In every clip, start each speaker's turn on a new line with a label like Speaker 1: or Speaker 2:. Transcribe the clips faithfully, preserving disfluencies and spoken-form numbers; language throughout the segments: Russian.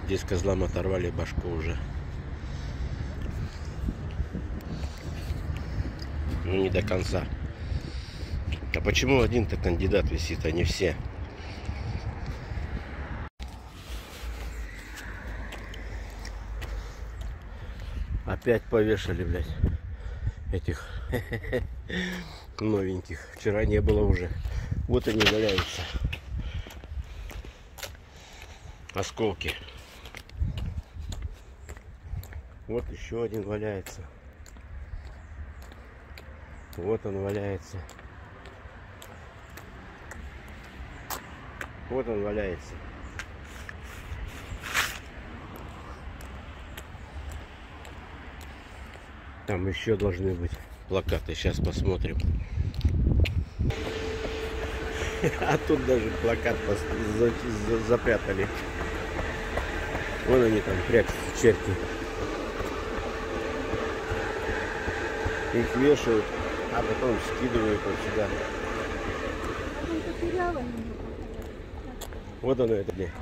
Speaker 1: Здесь козлам оторвали башку уже. Ну, не до конца. А почему один-то кандидат висит, а не все? Опять повешали, блядь, этих новеньких. Вчера не было уже. Вот они валяются. Осколки. Вот еще один валяется. Вот он валяется. Вот он валяется. Там еще должны быть плакаты. Сейчас посмотрим. А тут даже плакат запрятали. Вон они там прячутся, черти. Их вешают, а потом скидывают вот сюда. Вот оно это где.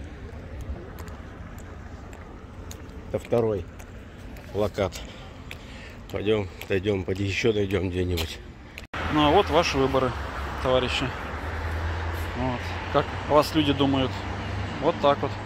Speaker 1: Это второй плакат. Пойдем, дойдем, пойди еще дойдем где-нибудь.
Speaker 2: Ну а вот ваши выборы, товарищи. Вот. Как о вас люди думают? Вот так вот.